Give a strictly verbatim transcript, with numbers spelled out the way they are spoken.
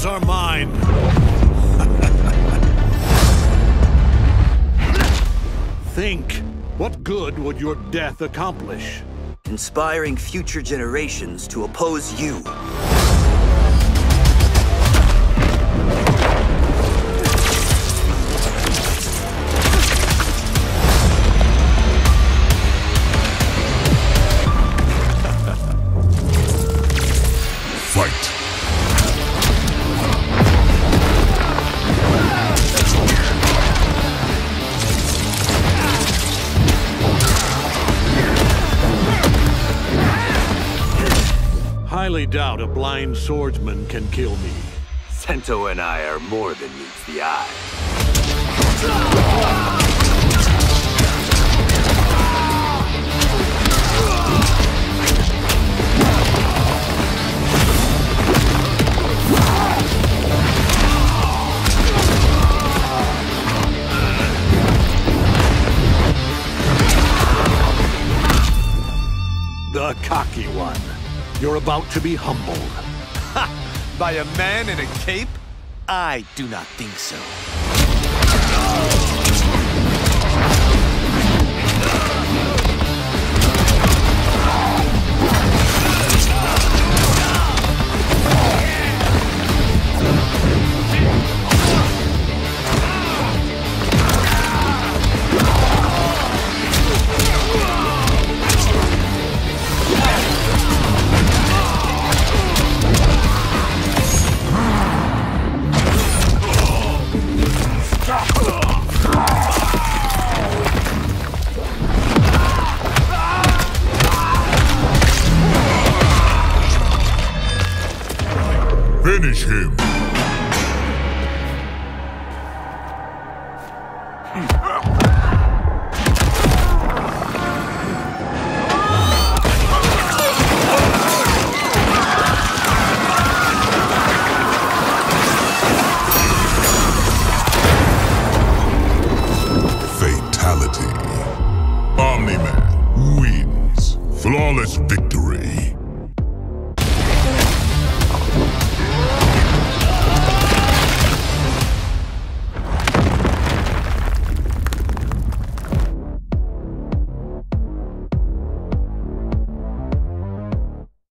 souls are mine. Think, what good would your death accomplish? Inspiring future generations to oppose you. Fight. Highly doubt a blind swordsman can kill me. Sento and I are more than meets the eye. The cocky one. You're about to be humbled. Ha! By a man in a cape? I do not think so. Finish him. Fatality. Omniman wins. Flawless victory.